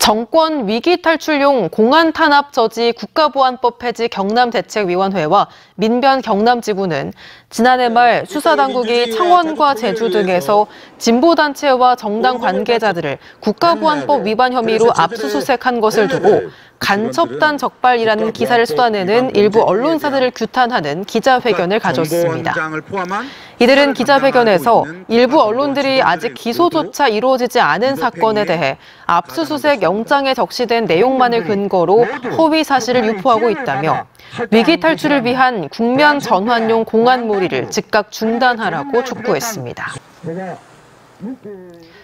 정권 위기 탈출용 공안 탄압 저지 국가보안법 폐지 경남대책위원회와 민변 경남지부는 지난해 말 수사당국이 창원과 제주 등에서 진보단체와 정당 관계자들을 국가보안법 위반 혐의로 압수수색한 것을 두고 간첩단 적발이라는 기사를 쏟아내는 일부 언론사들을 규탄하는 기자회견을 가졌습니다. 이들은 기자회견에서 일부 언론들이 아직 기소조차 이루어지지 않은 사건에 대해 압수수색 영장에 적시된 내용만을 근거로 허위 사실을 유포하고 있다며 위기 탈출을 위한 국면 전환용 공안 몰이를 즉각 중단하라고 촉구했습니다.